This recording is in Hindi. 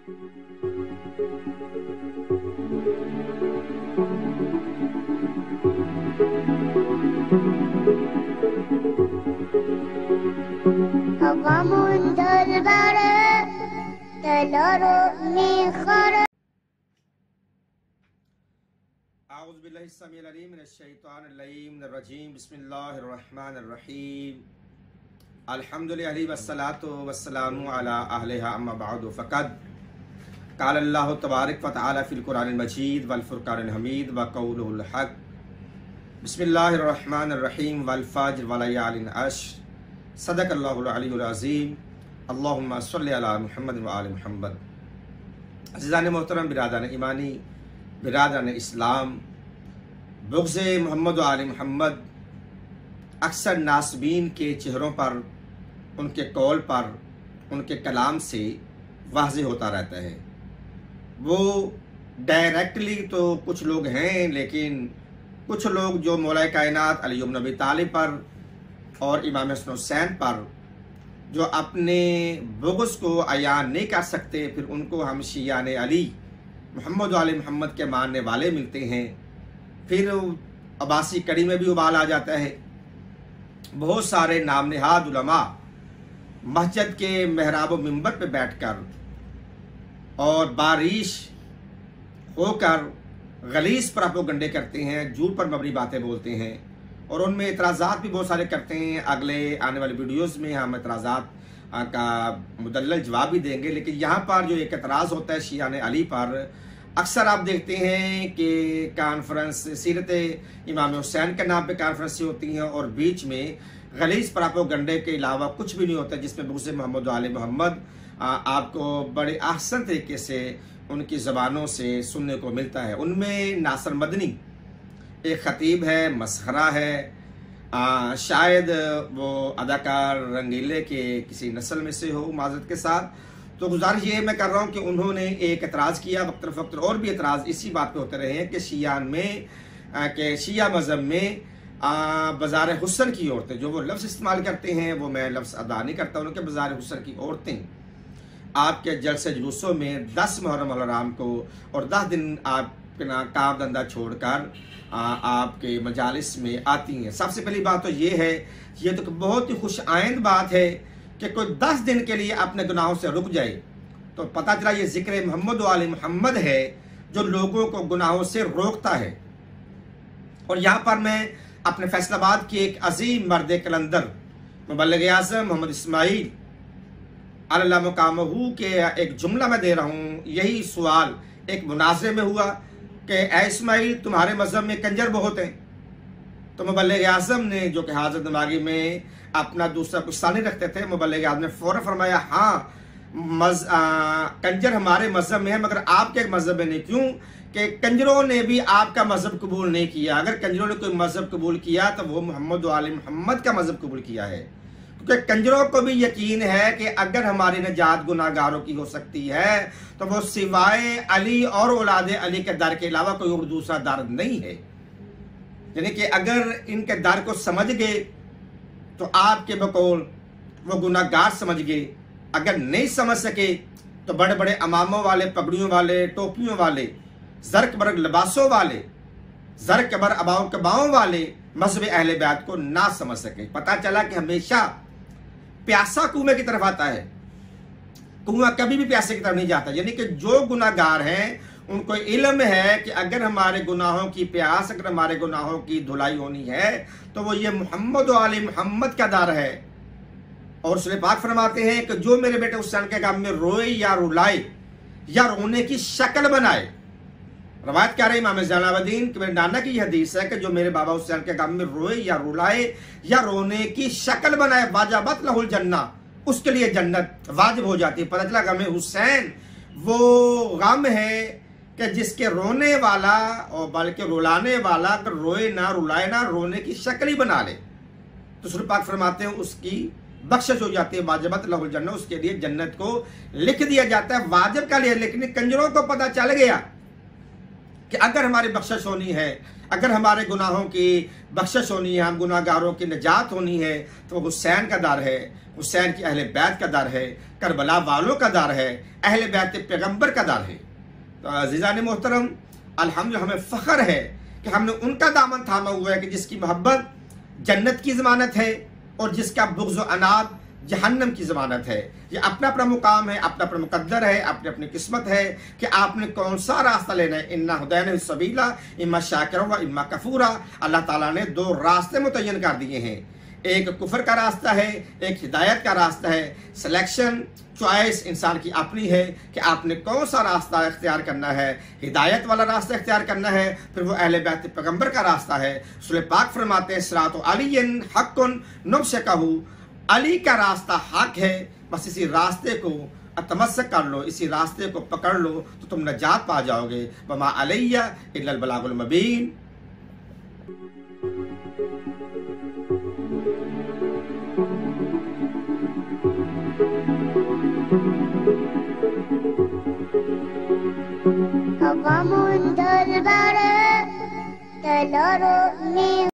बिस्मिल्लाहिर्रहमानिर्रहीम अल्हम्दुलिल्लाहि वस्सलातु वस्सलामु अला अहलिहा अम्मा बअदु फ़क़द क़ाल अल्लाहु तबारक व तआला फ़िल क़ुरानिल मजीद वल फ़ुरक़ानिल हमीद व क़ौलुहुल हक़ बिस्मिल्लाहिर्रहमानिर्रहीम वल फ़ज्र व लयालिन अश्र सदक़ल्लाहुल अलीयुल अज़ीम अल्लाहुम्मा सल्लि अला मुहम्मद व आलि मुहम्मद। अज़ीज़ान मोहतरम, बिरादरान ईमानी, बिरादरान इस्लाम, बुग़्ज़ मोहम्मद व आलि मुहम्मद अक्सर नासबीन के चेहरों पर, उनके कौल पर, उनके कलाम से वाज़ेह होता रहता है। वो डायरेक्टली तो कुछ लोग हैं, लेकिन कुछ लोग जो मौला कायनात अली इब्न अबी तालिब पर और इमाम हसन हुसैन पर जो अपने बुग़्ज़ को अयान नहीं कर सकते, फिर उनको हम शियान अली मोहम्मद वाले मोहम्मद के मानने वाले मिलते हैं। फिर अब्बासी कड़ी में भी उबाल आ जाता है। बहुत सारे नाम नहाद उलमा मस्जिद के मेहराब मिंबर पे बैठकर और बारिश होकर गलीज़ प्रोपेगेंडे करते हैं, झूठ पर मबनी बातें बोलते हैं और उनमें एतराज़ात भी बहुत सारे करते हैं। अगले आने वाली वीडियोस में हम एतराज़ात का मुदल्लल जवाब भी देंगे। लेकिन यहाँ पर जो एक एतराज़ होता है शियाने अली पर, अक्सर आप देखते हैं कि कॉन्फ्रेंस सीरत इमाम हुसैन के नाम पे कॉन्फ्रेंसें होती हैं और बीच में गलीज़ प्रोपेगेंडे के अलावा कुछ भी नहीं होता, जिसमें बुग़्ज़ मोहम्मद आले मोहम्मद आपको बड़े आसान तरीके से उनकी ज़बानों से सुनने को मिलता है। उनमें नासिर मदनी एक ख़तीब है, मसखरा है, शायद वो अदाकार रंगीले के किसी नस्ल में से हो, माज़रत के साथ। तो गुजारिश ये मैं कर रहा हूँ कि उन्होंने एक एतराज़ किया, वक्तर फ़क्तर और भी एतराज़ इसी बात पे होते रहे हैं कि शियान में के शिया मज़हब में बाज़ार हुस्न की औरतें, जो वो लफ्ज़ इस्तेमाल करते हैं वो मैं लफ्ज़ अदा नहीं करता, उनके बाज़ार हुस्न की औरतें आपके जलसे जुलूसों में 10 मुहर्रम हराम को और 10 दिन आपके ना काम धंधा छोड़कर आपके मजालिस में आती हैं। सबसे पहली बात तो ये है, ये तो बहुत ही खुश आइंद बात है कि कोई 10 दिन के लिए अपने गुनाहों से रुक जाए। तो पता चला ये जिक्र मोहम्मद वाले मोहम्मद है जो लोगों को गुनाहों से रोकता है। और यहाँ पर मैं अपने फैसलाबाद के एक अजीम मर्द कलंदर मुबल्लिग आज़म मोहम्मद इस्माइल अल्लाह मुकामहू के एक जुमला मैं दे रहा हूँ। यही सवाल एक मुनाज़रे में हुआ कि ऐ इस्माइल, तुम्हारे मज़हब में कंजर बहुत हैं। तो मुबल्लिग आज़म ने, जो कि हाज़िर दिमागी में अपना दूसरा कुछ सानी रखते थे, मुबल्लिग आज़म ने फ़ौरन फरमाया, हाँ कंजर हमारे मज़हब में है, मगर आपके मज़हब में नहीं। क्यों कि कंजरों ने भी आपका मज़हब कबूल नहीं किया। अगर कंजरों ने कोई मज़हब कबूल किया तो वो मोहम्मद वाले मोहम्मद का मज़हब कबूल किया है। क्योंकि कंजरों को भी यकीन है कि अगर हमारी निजात गुनाहगारों की हो सकती है तो वो सिवाय अली और औलादे अली के दर के अलावा कोई और दूसरा दर नहीं है। यानी कि अगर इनके दर को समझ गए तो आपके बकौल वो गुनाहगार समझ गए। अगर नहीं समझ सके तो बड़े बड़े अमामों वाले, पगड़ियों वाले, टोपियों वाले, ज़र्क बरग लिबासों वाले, ज़र्क बर अबाओं कबाओं वाले मज़हब अहले बैत को ना समझ सके। पता चला कि हमेशा प्यासा कुएं की तरफ आता है, कुआं कभी भी प्यासे की तरफ नहीं जाता। यानी कि जो गुनाहगार हैं उनको इल्म है कि अगर हमारे गुनाहों की प्यास, अगर हमारे गुनाहों की धुलाई होनी है तो वो ये मोहम्मद वाले मोहम्मद का दर है। और रसूल पाक फरमाते हैं कि जो मेरे बेटे हुसैन के गम में रोए या रुलाए या रोने की शक्ल बनाए। रवायत क्या रहे इमाम ज़ैनुलआबिदीन कि मेरे नाना की यह हदीस है कि जो मेरे बाबा हुसैन के गम में रोए या रुलाए या रोने की शक्ल बनाए, वाजबत लहुल जन्ना, उसके लिए जन्नत वाजिब हो जाती है। पता चला गम हुसैन वो गम है कि जिसके रोने वाला और बल्कि रुलाने वाला अगर रोए ना, रुलाए ना, रोने की शक्ल ही बना ले तो रसूल पाक फरमाते हैं उसकी बख्शिश हो जाती है, वाजबत लहुल जन्नत, उसके लिए जन्नत को लिख दिया जाता है। वाजिब का लिए। लेकिन कंजरों को पता चल गया कि अगर हमारी बख्शिश होनी है, अगर हमारे गुनाहों की बख्शिश होनी है, हम गुनाहगारों की निजात होनी है, तो हुसैन का दर है, हुसैन की अहले बैत का दर है, करबला वालों का दर है, अहले बैत पैगम्बर का दर है। तो अज़ीज़ान मोहतरम, अल्हम्दुलिल्लाह हमें फ़ख्र है कि हमने उनका दामन थामा हुआ है कि जिसकी मोहब्बत जन्नत की ज़मानत है और जिसका बुग़्ज़ व अनाद जहन्नम की ज़मानत है। ये अपना अपना मुकाम है, अपना अपना मुकद्दर है, अपनी अपनी किस्मत है कि आपने कौन सा रास्ता लेना है। इन्ना हुदैना सबीला इम्मा शाकिरा व इम्मा कफूरा। अल्लाह ताला ने दो रास्ते मुतय्यन कर दिए हैं, एक कुफर का रास्ता है, एक हिदायत का रास्ता है। सिलेक्शन चॉइस इंसान की अपनी है कि आपने कौन सा रास्ता इख्तियार करना है। हिदायत वाला रास्ता इख्तियार करना है, फिर वो अहले बैत पैगम्बर का रास्ता है। सूरह पाक फरमाते हैं सिरातो अलीयन हक्कुन नुब्शकहू, अली का रास्ता हक है, बस इसी रास्ते को तमस्सक कर लो, इसी रास्ते को पकड़ लो तो तुम नजात पा जाओगे। वमा अलैया इल्लल बलागुल मुबीन। Vamos a dar